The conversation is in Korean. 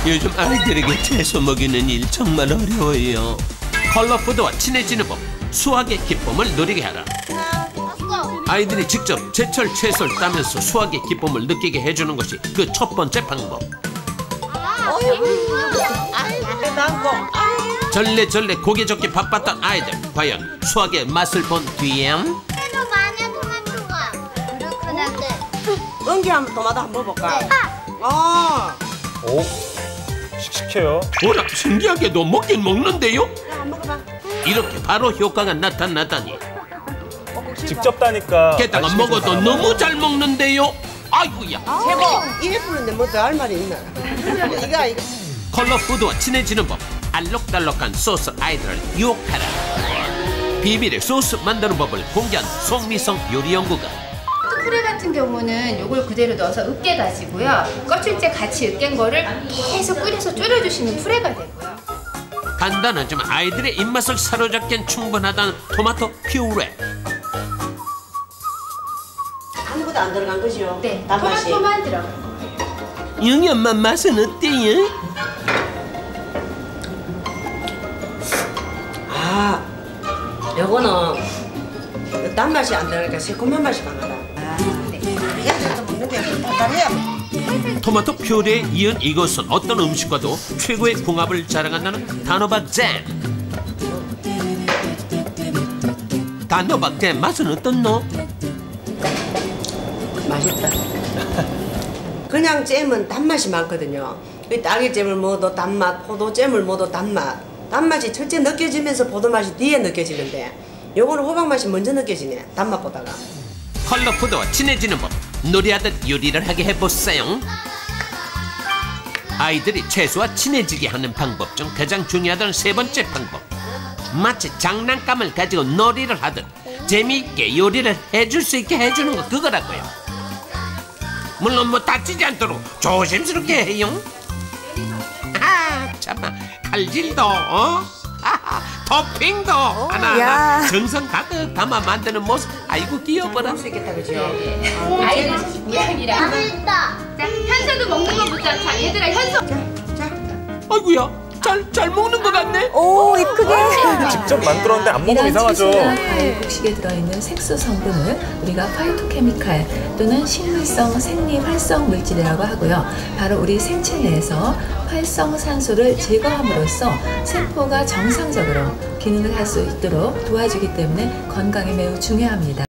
요즘 아이들에게 채소 먹이는 일 정말 어려워요. 컬러푸드와 친해지는 법, 수확의 기쁨을 누리게 하라. 아이들이 직접 제철 채소를 따면서 수확의 기쁨을 느끼게 해주는 것이 그 첫 번째 방법. 절레절레 고개 젓기 바빴던 아이들, 과연 수확의 맛을 본 뒤엔? 새로 많아 토마토가. 그렇구나. 은기 한번 토마토 한번 볼까? 오, 씩씩해요. 오라, 신기하게도 먹긴 먹는데요? 한번 먹어봐. 이렇게 바로 효과가 나타나다니. 직접 따니까. 게다가 먹어도 너무 잘 먹는데요? 아이고야. 최고! 입에 푸는데 뭐 더 할 말이 있나? 이거. 컬러푸드와 친해지는 법, 알록달록한 소스 아이들을 유혹하라. 비밀의 소스 만드는 법을 공개한 송미성 요리연구가. 프레 같은 경우는 요걸 그대로 넣어서 으깨 가지고요. 껍질째 같이 으깬 거를 계속 끓여서 졸여주시면 프레가 되고요. 간단하지만 아이들의 입맛을 사로잡기엔 충분하다는 토마토 퓨레. 아무것도 안 들어간 거죠? 네, 단맛이. 토마토만 들어간 거예요. 영희 엄마 맛은 어때요? 요거는 단맛이 안 들어가니까 새콤한 맛이 강하다. 얘들도 먹는데 달달해요. 토마토 퓨레에 이은 이것은 어떤 음식과도 최고의 궁합을 자랑한다는 단호박 잼. 단호박 잼 맛은 어떻노? 맛있다. 그냥 잼은 단맛이 많거든요. 딸기잼을 먹어도 단맛, 포도잼을 먹어도 단맛. 단맛이 첫째 느껴지면서 포도맛이 뒤에 느껴지는데 요거는 호박맛이 먼저 느껴지네, 단맛보다가. 컬러푸드와 친해지는 법, 놀이하듯 요리를 하게 해보세요. 아이들이 채소와 친해지게 하는 방법 중 가장 중요하다는 세 번째 방법. 마치 장난감을 가지고 놀이를 하듯 재미있게 요리를 해줄 수 있게 해주는 거, 그거라고요. 물론 뭐 다치지 않도록 조심스럽게 해요. 참아, 칼질도 토핑도 하나하나 정성 가득 담아 만드는 모습, 아이고 귀여워라. 할 수 있겠다, 그죠? 아이들 모양이랑. 맛있다. 자, 현서도 먹는 거 보자. 자, 얘들아, 현서. 자. 아이고야, 잘 먹는 것 같네. 오, 이쁘게. 직접 만들었는데 안 먹으면 이상하죠. 과일 곡식에 들어있는 색소 성분을 우리가 파이토케미칼 또는 식물성 생리 활성 물질이라고 하고요. 바로 우리 생체 내에서 활성산소를 제거함으로써 세포가 정상적으로 기능을 할 수 있도록 도와주기 때문에 건강에 매우 중요합니다.